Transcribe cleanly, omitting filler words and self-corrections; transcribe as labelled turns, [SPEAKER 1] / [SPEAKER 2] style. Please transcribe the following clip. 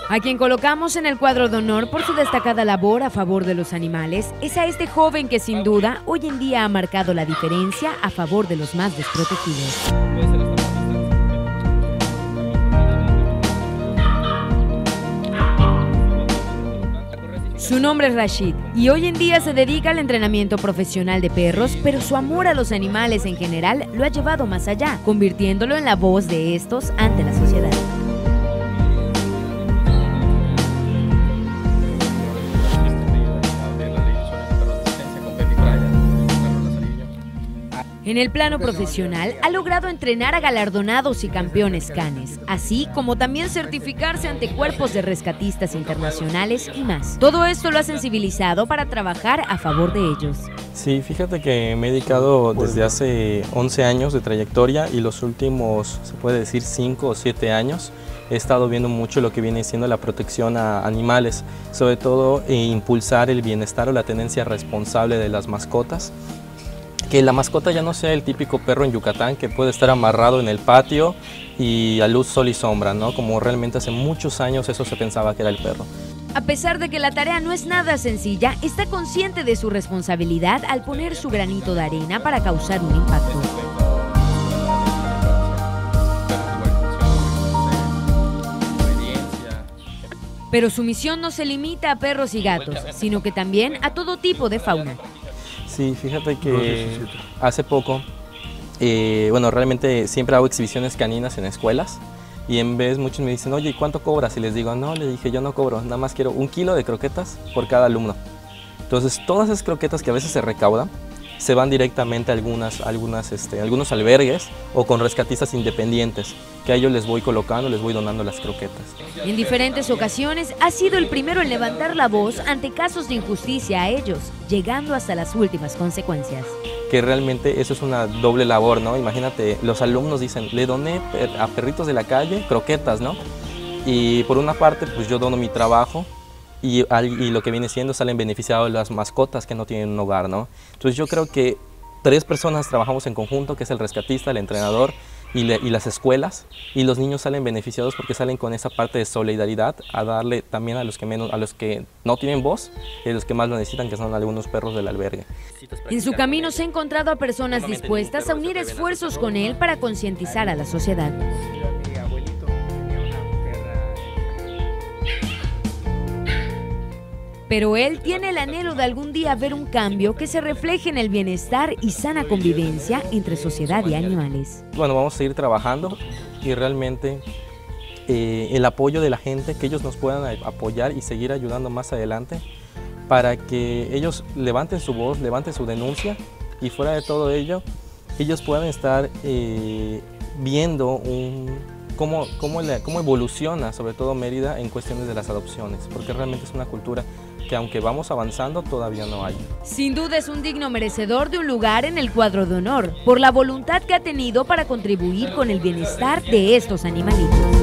[SPEAKER 1] A quien colocamos en el cuadro de honor por su destacada labor a favor de los animales es a este joven que sin duda hoy en día ha marcado la diferencia a favor de los más desprotegidos. Su nombre es Rashid y hoy en día se dedica al entrenamiento profesional de perros, pero su amor a los animales en general lo ha llevado más allá, convirtiéndolo en la voz de estos ante la sociedad. En el plano profesional, ha logrado entrenar a galardonados y campeones canes, así como también certificarse ante cuerpos de rescatistas internacionales y más. Todo esto lo ha sensibilizado para trabajar a favor de ellos.
[SPEAKER 2] Sí, fíjate que me he dedicado desde hace 11 años de trayectoria y los últimos, se puede decir, 5 o 7 años he estado viendo mucho lo que viene siendo la protección a animales, sobre todo impulsar el bienestar o la tenencia responsable de las mascotas. Que la mascota ya no sea el típico perro en Yucatán que puede estar amarrado en el patio y a luz, sol y sombra, ¿no? Como realmente hace muchos años eso se pensaba que era el perro.
[SPEAKER 1] A pesar de que la tarea no es nada sencilla, está consciente de su responsabilidad al poner su granito de arena para causar un impacto. Pero su misión no se limita a perros y gatos, sino que también a todo tipo de fauna.
[SPEAKER 2] Sí, fíjate que hace poco, realmente siempre hago exhibiciones caninas en escuelas y en vez muchos me dicen, oye, ¿y cuánto cobras? Y les digo, no, le dije, yo no cobro, nada más quiero 1 kilo de croquetas por cada alumno. Entonces, todas esas croquetas que a veces se recaudan, se van directamente a algunos albergues o con rescatistas independientes, que a ellos les voy colocando, les voy donando las croquetas.
[SPEAKER 1] En diferentes ocasiones ha sido el primero en levantar la voz ante casos de injusticia a ellos, llegando hasta las últimas consecuencias.
[SPEAKER 2] Que realmente eso es una doble labor, ¿no? Imagínate, los alumnos dicen, le doné a perritos de la calle croquetas, ¿no? Y por una parte, pues yo dono mi trabajo, y lo que viene siendo salen beneficiados las mascotas que no tienen un hogar, ¿no? Entonces yo creo que 3 personas trabajamos en conjunto, que es el rescatista, el entrenador y las escuelas, y los niños salen beneficiados porque salen con esa parte de solidaridad a darle también a los que no tienen voz y a los que más lo necesitan, que son algunos perros del albergue.
[SPEAKER 1] En su camino se ha encontrado a personas dispuestas a unir esfuerzos con él para concientizar a la sociedad. Pero él tiene el anhelo de algún día ver un cambio que se refleje en el bienestar y sana convivencia entre sociedad y animales.
[SPEAKER 2] Bueno, vamos a seguir trabajando y realmente el apoyo de la gente, que ellos nos puedan apoyar y seguir ayudando más adelante para que ellos levanten su voz, levanten su denuncia y fuera de todo ello, ellos puedan estar viendo cómo evoluciona, sobre todo Mérida, en cuestiones de las adopciones, porque realmente es una cultura que aunque vamos avanzando, todavía no hay.
[SPEAKER 1] Sin duda es un digno merecedor de un lugar en el cuadro de honor, por la voluntad que ha tenido para contribuir con el bienestar de estos animalitos.